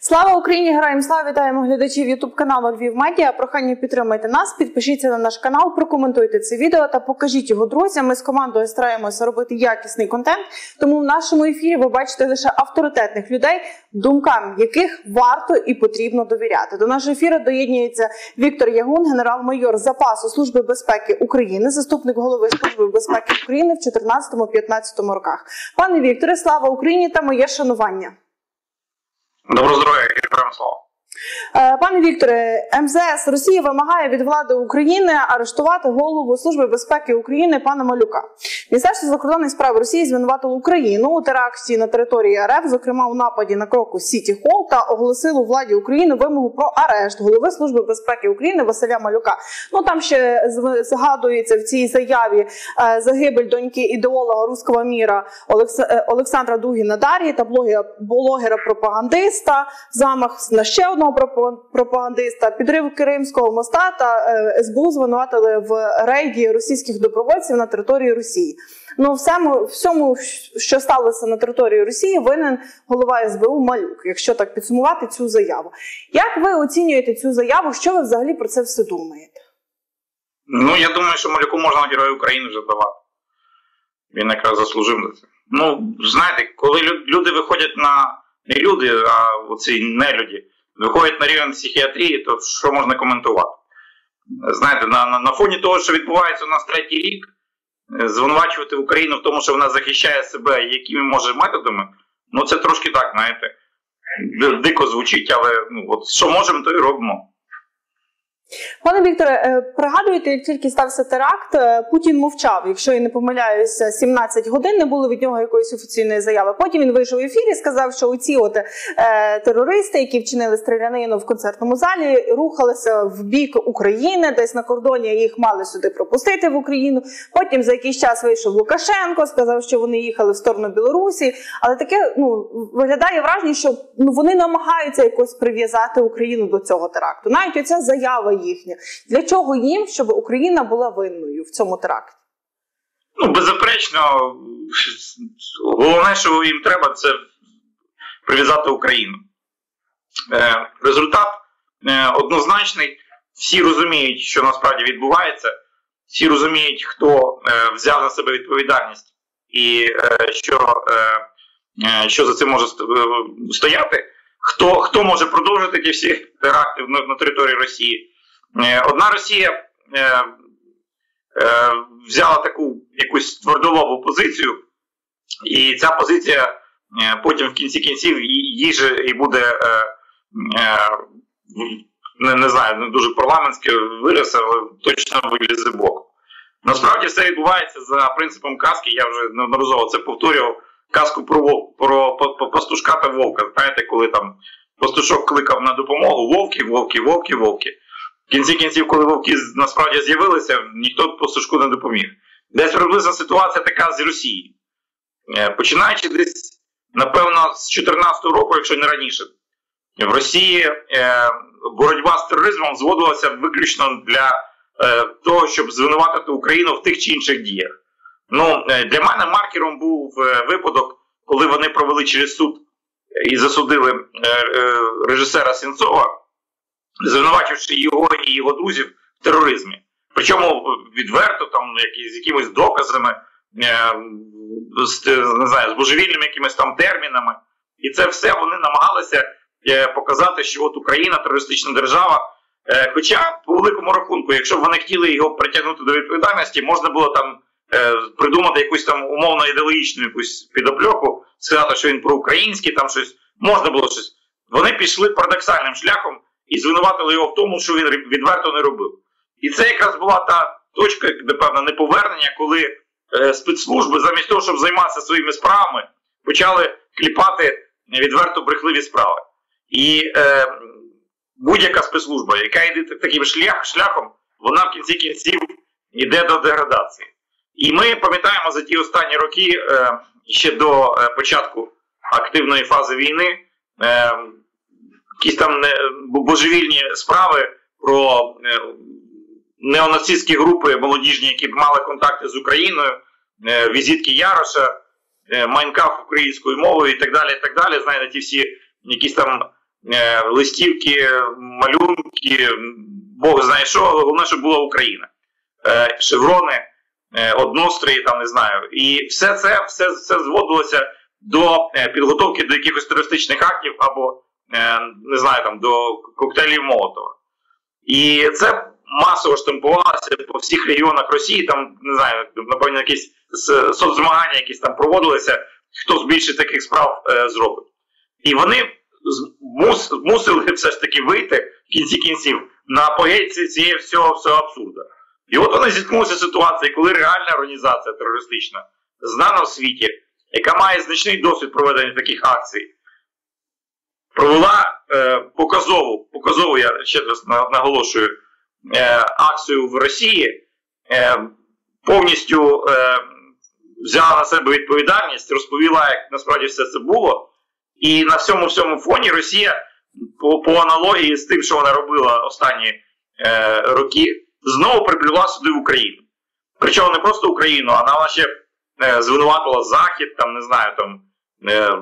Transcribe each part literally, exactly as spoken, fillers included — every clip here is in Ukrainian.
Слава Україні! Героям слава! Вітаємо глядачів ютуб каналу Львів Медіа. Прохання підтримайте нас, підпишіться на наш канал, прокоментуйте це відео та покажіть його друзям. Ми з командою стараємося робити якісний контент, тому в нашому ефірі ви бачите лише авторитетних людей, думкам яких варто і потрібно довіряти. До нашого ефіру доєднується Віктор Ягун, генерал-майор запасу Служби безпеки України, заступник голови Служби безпеки України в чотирнадцятому-п'ятнадцятому роках. Пане Вікторе, слава Україні та моє шанування! Доброго здоров'я, героям слава. Пане Вікторе, ем зе ес Росії вимагає від влади України арештувати голову Служби безпеки України пана Малюка. Міністерство закордонних справ Росії звинуватило Україну у теракті на території ар еф, зокрема у нападі на Крокус Сіті Холл, та оголосило владі України вимогу про арешт голови Служби безпеки України Василя Малюка. Ну там ще згадується в цій заяві загибель доньки ідеолога руського міра Олександра Дугіна Дар'ї та блогера-пропагандиста, замах на ще одного пропагандиста, підрив Кримського моста та ес бе у звинуватили в рейді російських добровольців на території Росії. Ну, всьому, всьому, що сталося на території Росії, винен голова ес бе у Малюк, якщо так підсумувати цю заяву. Як ви оцінюєте цю заяву? Що ви взагалі про це все думаєте? Ну, я думаю, що Малюку можна Герою України вже давати. Він якраз заслужив на це. Ну, знаєте, коли люди виходять на... не люди, а оці нелюді, виходять на рівень психіатрії, то що можна коментувати? Знаєте, на, на, на фоні того, що відбувається у нас третій рік, звинувачувати Україну в тому, що вона захищає себе якими може методами, ну це трошки так, знаєте, дико звучить, але ну, от, що можемо, то і робимо. Пане Вікторе, пригадуєте, як тільки стався теракт, Путін мовчав, якщо я не помиляюся, сімнадцять годин не було від нього якоїсь офіційної заяви. Потім він вийшов в ефір і сказав, що оці от, е, терористи, які вчинили стрілянину в концертному залі, рухалися в бік України, десь на кордоні їх мали сюди пропустити в Україну. Потім за якийсь час вийшов Лукашенко, сказав, що вони їхали в сторону Білорусі. Але таке, ну, виглядає враження, що ну, вони намагаються якось прив'язати Україну до цього теракту. Навіть оця заява їхня. Для чого їм, щоб Україна була винною в цьому теракті? Ну, беззаперечно, головне, що їм треба, це прив'язати Україну. Е, результат е, однозначний. Всі розуміють, що насправді відбувається. Всі розуміють, хто е, взяв на себе відповідальність і е, що, е, що за цим може стояти. Хто, хто може продовжити ті всі теракти на, на території Росії. Одна Росія е, е, взяла таку якусь твердолобу позицію, і ця позиція е, потім в кінці кінців їй же і буде, е, е, не, не знаю, не дуже парламентське вираз, але точно вилізе боком. Насправді все відбувається за принципом казки, я вже неодноразово це повторював, казку про, про, про пастушка та вовка. Знаєте, коли там пастушок кликав на допомогу, вовки, вовки, вовки, вовки. В кінці кінців, коли вовки насправді з'явилися, ніхто пастушку не допоміг. Десь приблизна ситуація така з Росії. Починаючи десь, напевно, з чотирнадцятого року, якщо не раніше, в Росії боротьба з тероризмом зводилася виключно для того, щоб звинуватити Україну в тих чи інших діях. Ну, для мене маркером був випадок, коли вони провели через суд і засудили режисера Сенцова, звинувачивши його і його друзів в тероризмі. Причому відверто, там, з якимись доказами, з, не знаю, з божевільними якимись там термінами. І це все вони намагалися показати, що от Україна терористична держава. Хоча, по великому рахунку, якщо б вони хотіли його притягнути до відповідальності, можна було там придумати якусь там умовно ідеологічну якусь підопльоку, сказати, що він проукраїнський, там щось, можна було щось. Вони пішли парадоксальним шляхом і звинуватили його в тому, що він відверто не робив. І це якраз була та точка, напевно, неповернення, коли е, спецслужби, замість того, щоб займатися своїми справами, почали кліпати відверто брехливі справи. І е, будь-яка спецслужба, яка йде таким шлях, шляхом, вона в кінці кінців йде до деградації. І ми пам'ятаємо за ті останні роки, е, ще до е, початку активної фази війни, е, якісь там божевільні справи про е, неонацистські групи молодіжні, які мали контакти з Україною, е, візитки Яроша, е, Майнкаф українською мовою і так далі, і так далі. Знаєте, ті всі якісь там листівки, малюнки, Бог знає що, головне, щоб була Україна. Шеврони, однострої, там не знаю. І все це все, все зводилося до підготовки до якихось терористичних актів або, не знаю, там, до коктейлів Молотова. І це масово штампувалося по всіх регіонах Росії, там, не знаю, напевно, якісь соцзмагання якісь там проводилися, хто більше таких справ е, зробить. І вони мус, мусили все ж таки вийти в кінці кінців на апогей цієї всього, всього абсурду. І от вони зіткнулися з ситуацією, коли реальна організація терористична, знана в світі, яка має значний досвід проведення таких акцій, провела е, показову, показову, я ще раз наголошую, е, акцію в Росії, е, повністю е, взяла на себе відповідальність, розповіла, як насправді все це було. І на всьому всьому фоні Росія, по, по аналогії з тим, що вона робила останні е, роки, знову приплювала сюди в Україну. Причому не просто Україну, а вона ще е, звинуватила Захід, там, не знаю, там, е,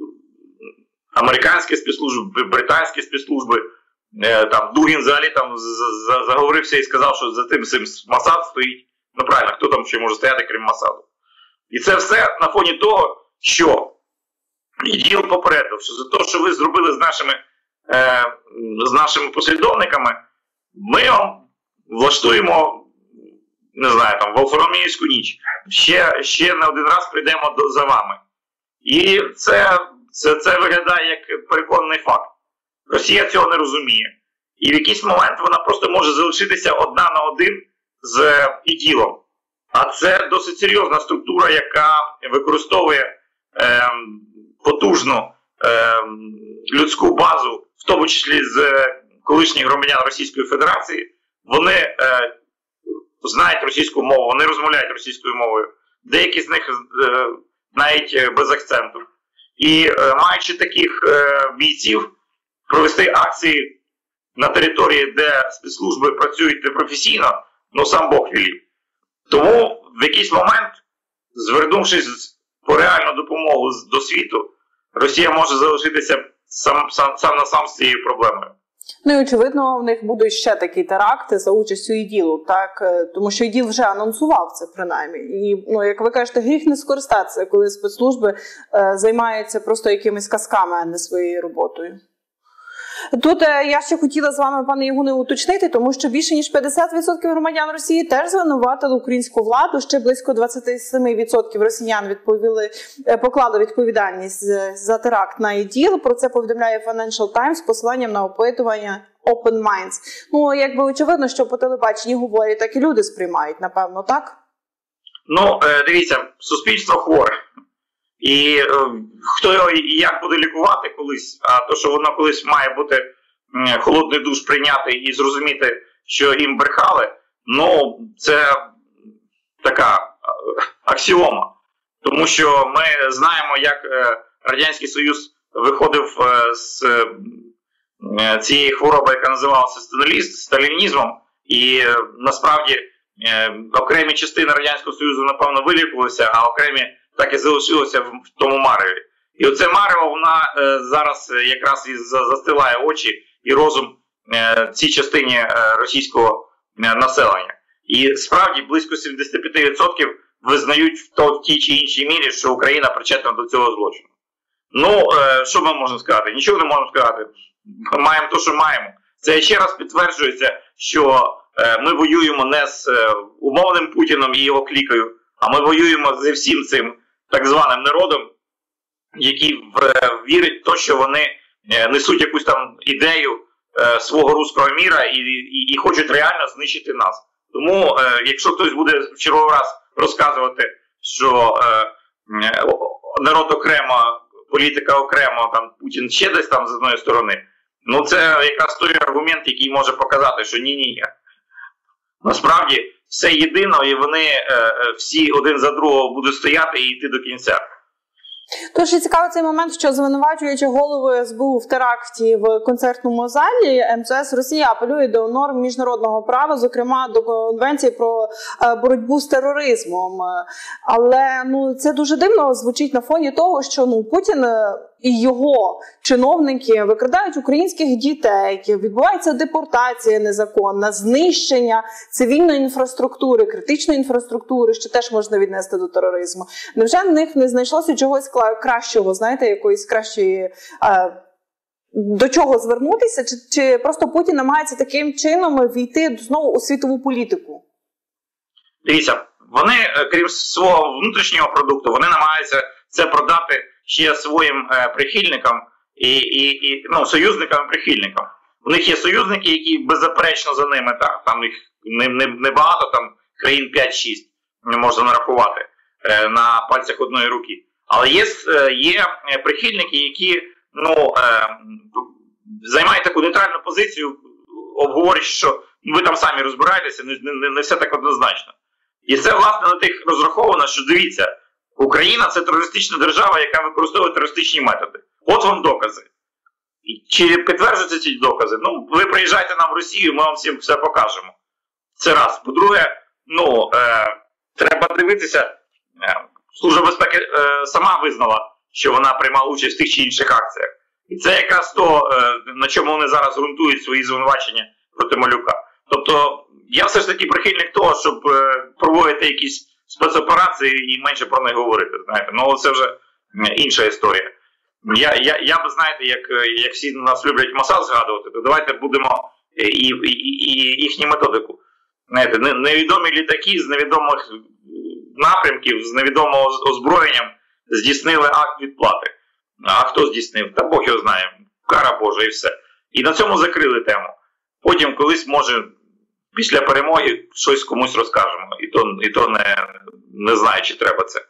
американські спецслужби, британські спецслужби. Е, там, Дугін взагалі там заговорився і сказав, що за тим всім Масад стоїть. Ну правильно, хто там ще може стояти, крім Масаду. І це все на фоні того, що іділ попередив, що за те, що ви зробили з нашими, е, з нашими послідовниками, ми вам влаштуємо, не знаю, там, Волфароміївську ніч. Ще, ще не один раз прийдемо до, за вами. І це, це, це виглядає як переконаний факт. Росія цього не розуміє. І в якийсь момент вона просто може залишитися одна на один з іділом. А це досить серйозна структура, яка використовує е, потужну е, людську базу, в тому числі з колишніх громадян Російської Федерації. Вони е, знають російську мову, вони розмовляють російською мовою. Деякі з них е, навіть без акценту. І е, маючи таких е, бійців, провести акції на території, де спецслужби працюють непрофесійно, ну сам Бог велів. Тому в якийсь момент, звернувшись по реальну допомогу до світу, Росія може залишитися сам, сам, сам на сам з цією проблемою. Ну і очевидно, в них будуть ще такі теракти за участю іділу, так? Тому що іділ вже анонсував це принаймні. І, ну, як ви кажете, гріх не скористатися, коли спецслужби е, займаються просто якимись казками, а не своєю роботою. Тут е, я ще хотіла з вами, пане Єгуне, уточнити, тому що більше ніж п'ятдесят відсотків громадян Росії теж звинуватили українську владу, ще близько двадцять сім відсотків росіян відповіли, е, поклали відповідальність за теракт на іділ. Про це повідомляє Financial Times з посиланням на опитування Open Minds. Ну, якби очевидно, що по телебаченні говорять, так і люди сприймають, напевно, так? Ну, е, дивіться, суспільство хворе. І е, хто його і як буде лікувати колись, а то, що воно колись має бути е, холодний душ прийняти і зрозуміти, що їм брехали, ну, це така е, аксіома. Тому що ми знаємо, як е, Радянський Союз виходив е, з е, цієї хвороби, яка називалася сталінізмом, і е, насправді е, окремі частини Радянського Союзу, напевно, вилікувалися, а окремі так і залишилося в тому мареві. І оце марево, вона е, зараз якраз і застилає очі і розум е, цій частині е, російського е, населення. І справді близько сімдесят п'ять відсотків визнають в, то, в тій чи іншій мірі, що Україна причетна до цього злочину. Ну, е, що ми можемо сказати? Нічого не можемо сказати. Маємо те, що маємо. Це ще раз підтверджується, що е, ми воюємо не з е, умовним Путіном і його клікою, а ми воюємо зі всім цим так званим народом, який вірить в те, що вони несуть якусь там ідею е, свого руського міра і, і, і хочуть реально знищити нас. Тому, е, якщо хтось буде в черговий раз розказувати, що е, народ окремо, політика окремо, там Путін ще десь там з одної сторони, ну це якраз той аргумент, який може показати, що ні-ні. Насправді, все єдино, і вони е, всі один за другого будуть стояти і йти до кінця. Тож цікавий цей момент, що звинувачуючи голову ес бе у в теракті в концертному залі, ем це ес Росія апелює до норм міжнародного права, зокрема до Конвенції про боротьбу з тероризмом. Але ну, це дуже дивно звучить на фоні того, що ну, Путін і його чиновники викрадають українських дітей, відбувається депортація незаконна, знищення цивільної інфраструктури, критичної інфраструктури, що теж можна віднести до тероризму. Невже в них не знайшлося чогось кращого, знаєте, якоїсь кращої... Е, до чого звернутися? Чи, чи просто Путін намагається таким чином війти знову у світову політику? Дивіться, вони, крім свого внутрішнього продукту, вони намагаються це продати ще своїм е, прихильникам і, і, і ну, союзникам і прихильникам. У них є союзники, які беззаперечно за ними, так, там їх не, не, не багато, там країн п'ять-шість не можна нарахувати е, на пальцях одної руки. Але є, е, є прихильники, які ну, е, займають таку нейтральну позицію, обговорюють, що ви там самі розбираєтеся, не, не, не все так однозначно. І це, власне, на тих розраховано, що дивіться, Україна – це терористична держава, яка використовує терористичні методи. От вам докази. Чи підтверджуються ці докази? Ну, ви приїжджайте нам в Росію, ми вам всім все покажемо. Це раз. По-друге, ну, е, треба дивитися, е, Служба безпеки е, сама визнала, що вона приймала участь в тих чи інших акціях. І це якраз то, е, на чому вони зараз ґрунтують свої звинувачення проти Малюка. Тобто, я все ж таки прихильник того, щоб е, проводити якісь спецоперації і менше про них говорити. Знаєте, ну це вже інша історія. Я, я, я б, знаєте, як, як всі нас люблять Масад згадувати, то давайте будемо і, і, і, і їхню методику. Знаєте, невідомі літаки з невідомих напрямків, з невідомого озброєнням здійснили акт відплати. А хто здійснив? Та Бог його знає. Кара Божа і все. І на цьому закрили тему. Потім колись, може, після перемоги щось комусь розкажемо. І то, і то не, не знаю, чи треба це.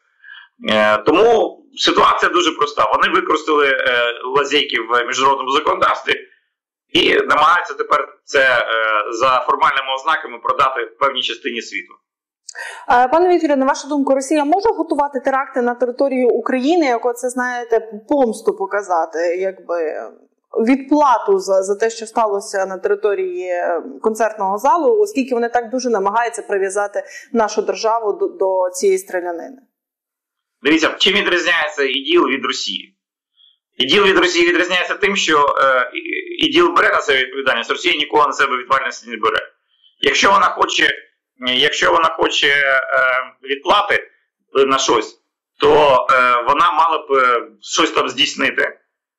Е, тому ситуація дуже проста. Вони використали е, лазейки в міжнародному законодавстві і намагаються тепер це е, за формальними ознаками продати в певній частині світу. Пане Вікторе, на вашу думку, Росія може готувати теракти на території України, як оце, знаєте, помсту показати, якби відплату за, за те, що сталося на території концертного залу, оскільки вони так дуже намагаються прив'язати нашу державу до, до цієї стрілянини? Дивіться, чим відрізняється іділ від Росії? Іділ від Росії відрізняється тим, що е, іділ бере на себе відповідальність, Росія ніколи на себе відповідальність не бере. Якщо вона хоче Якщо вона хоче е, відплати на щось, то е, вона мала б е, щось там здійснити.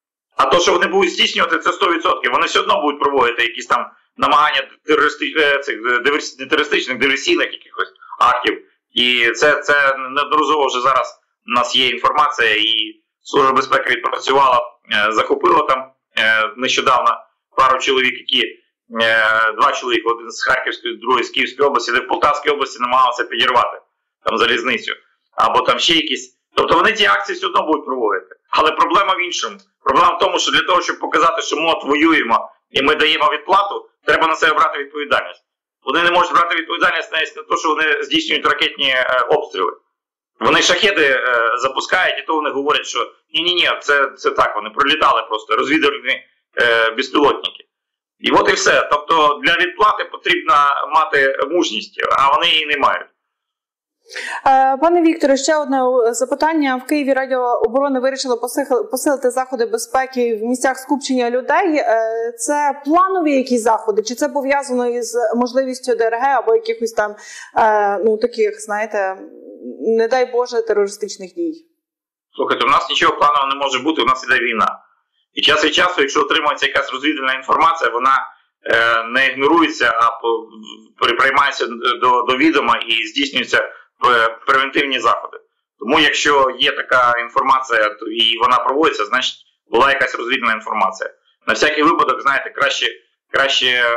А то, що вони будуть здійснювати, це сто відсотків. Вони все одно будуть проводити якісь там намагання терористи, е, цих, диверс, терористичних, диверсійних якихось актів. І це, це неодноразово вже зараз у нас є інформація, і Служба безпеки відпрацювала, е, захопила там е, нещодавно пару чоловік, які Два чоловіки, один з Харківської, другий з Київської області, де в Полтавській області намагалися підірвати там залізницю. Або там ще якісь. Тобто вони ці акції все одно будуть проводити. Але проблема в іншому. Проблема в тому, що для того, щоб показати, що ми от воюємо і ми даємо відплату, треба на себе брати відповідальність. Вони не можуть брати відповідальність навіть на те, що вони здійснюють ракетні е, обстріли. Вони шахеди е, запускають, і то вони говорять, що ні-ні-ні, це, це так, вони пролітали просто, розвідувальні е, безпілотники. І от і все. Тобто для відплати потрібно мати мужність, а вони її не мають. Пане Вікторе, ще одне запитання. В Києві Радіо оборони вирішило посилити заходи безпеки в місцях скупчення людей. Це планові якісь заходи? Чи це пов'язано із можливістю ДРГ або якихось там, ну таких, знаєте, не дай Боже, терористичних дій? Слухайте, у нас нічого планового не може бути, у нас іде війна. І час від часу, якщо отримується якась розвідувальна інформація, вона е, не ігнорується, а приймається до, до відома і здійснюються превентивні заходи. Тому якщо є така інформація і вона проводиться, значить була якась розвідувальна інформація. На всякий випадок, знаєте, краще, краще е,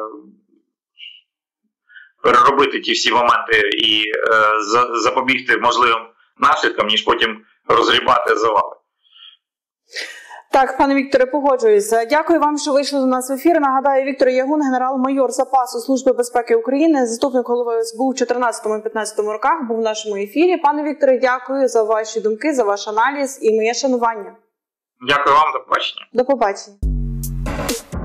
переробити ті всі моменти і е, запобігти можливим наслідкам, ніж потім розгрібати завали. Так, пане Вікторе, погоджуюся. Дякую вам, що вийшли до нас в ефір. Нагадаю, Віктор Ягун, генерал-майор запасу Служби безпеки України, заступник голови ес бе у в чотирнадцятому-п'ятнадцятому роках, був в нашому ефірі. Пане Вікторе, дякую за ваші думки, за ваш аналіз і моє шанування. Дякую вам, до побачення. До побачення.